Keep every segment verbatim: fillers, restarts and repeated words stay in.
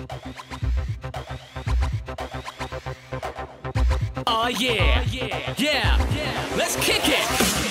Oh yeah, yeah, yeah, let's kick it!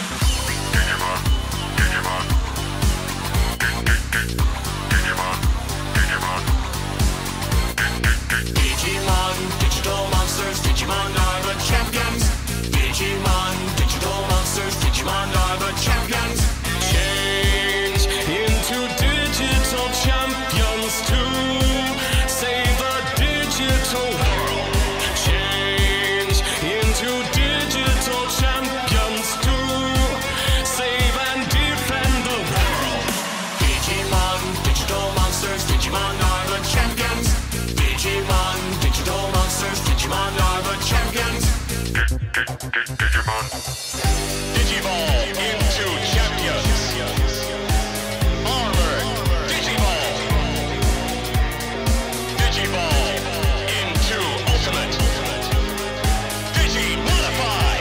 Digimon, digital monsters, Digimon are the champions. Digimon, digital monsters, Digimon are the champions. Change into digital champions to save the digital world. Change into digital champions to save and defend the world. Digimon, digital monsters, Digimon are the champions. Digimon, digital monsters, Digimon are the champions. Digimon. Digivolve into champions. Armored Digivolve. Digivolve into ultimate. Digimodify.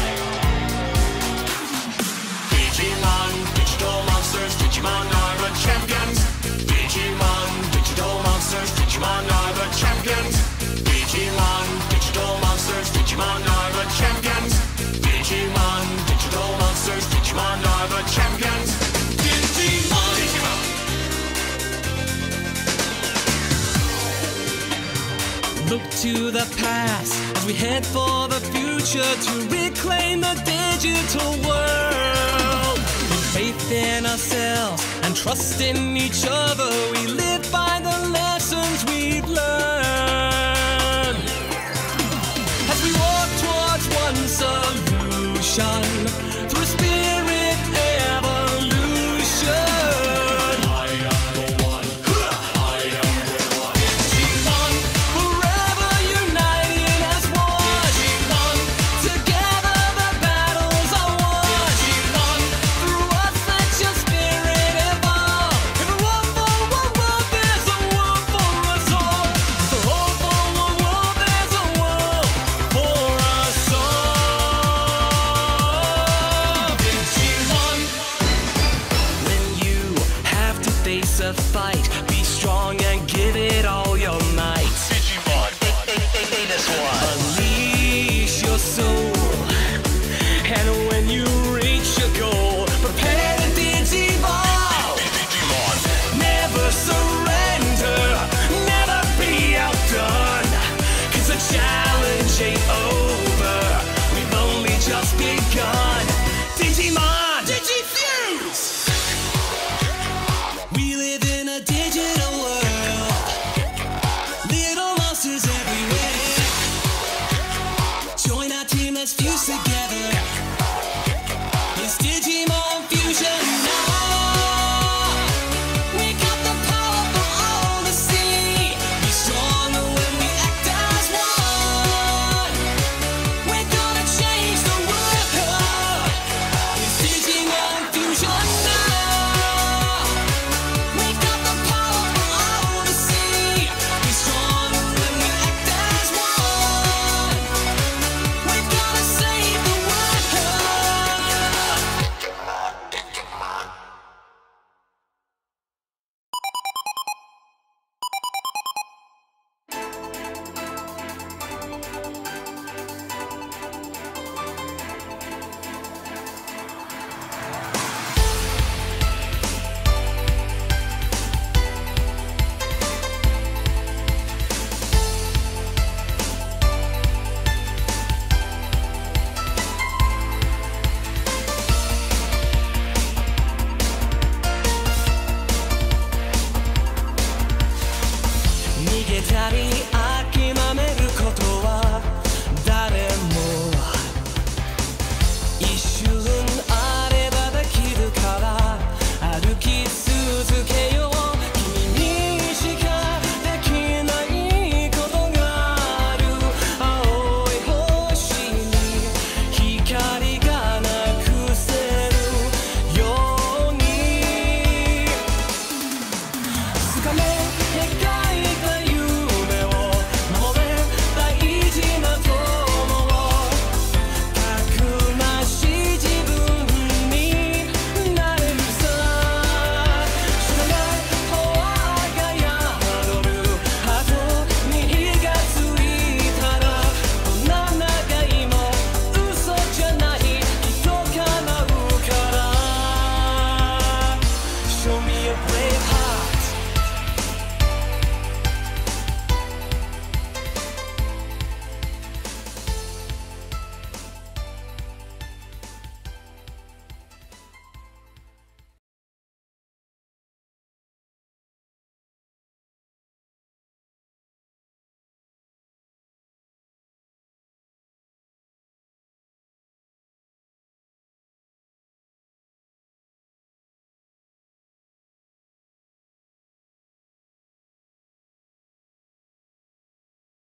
Digimon, digital monsters, Digimon are the champions. Digimon, digital monsters, Digimon are the champions. Digimon, digital monsters, Digimon are the champions. Digimon, digital monsters, Digimon are the champions. Digimon, Digimon. Look to the past as we head for the future to reclaim the digital world. With faith in ourselves and trust in each other, we live by the lessons we've learned. As we walk towards one solution through spirit evolution. I am the one. I am the one. Digimon, forever united as one. Digimon, together the battles are won. Digimon, through us let your spirit evolve. If a war for one world, there's a war for us all. If a war for one world, there's a war for us all. Digimon, when you have to face a fight, be strong